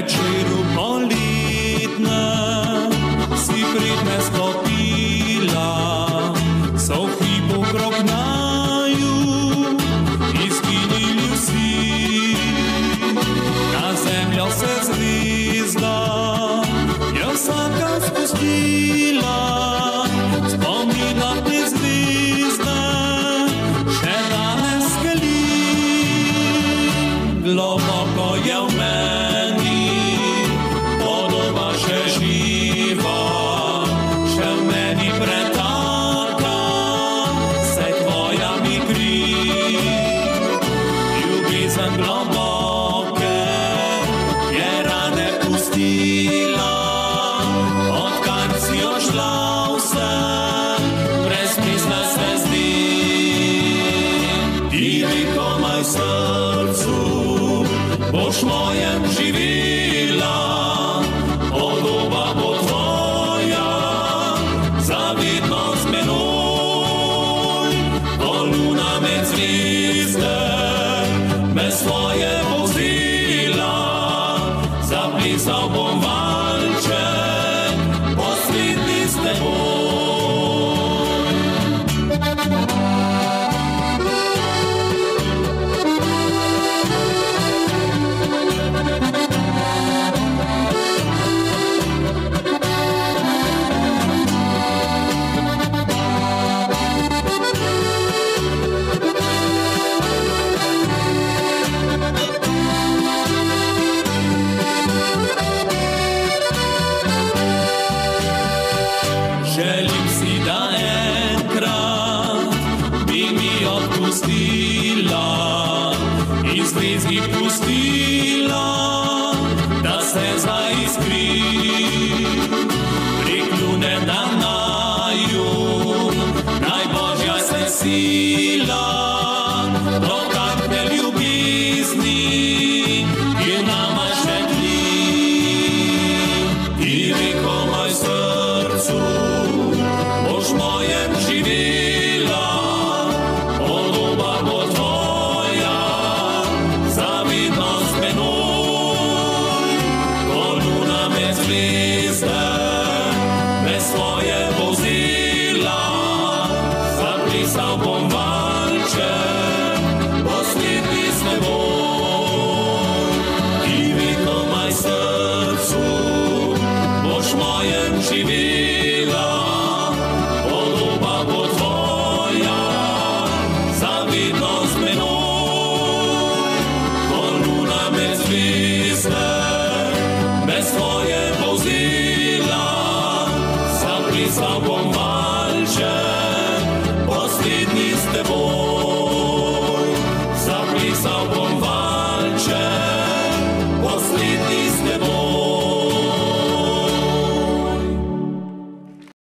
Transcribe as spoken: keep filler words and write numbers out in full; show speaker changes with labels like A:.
A: večeru poletne si pridne stopila, so v hipu krog naju izginili vsi. Na zemljo se zvizda je vsaka spustila, spomnila te zvizde še danes skeli. Globoko je v meni podoba še živa, še v meni pretaka se tvoja mi kri. Ljubezen globoke je rane pustila, odkar si odšla vse brez smisla se zdi. Ti bi komaj v srcu boš mojem živela, podoba bo tvoja zavedno z menoj. Ko luna med zvezde me svoje vozila, zaplesal bom valček poslednji s teboj. Želim si, da enkrat bi mi odpustila in zvezdi pustila, da se zaiskri. Prek lune na naju najbožja se sila dotakne ljubezni in nama svetli. Ti bi komaj v srcu boš mojem živela, podoba bo tvoja zavedno z menoj. Ko luna med zvezde me svoje vozila, zaplesal bom valček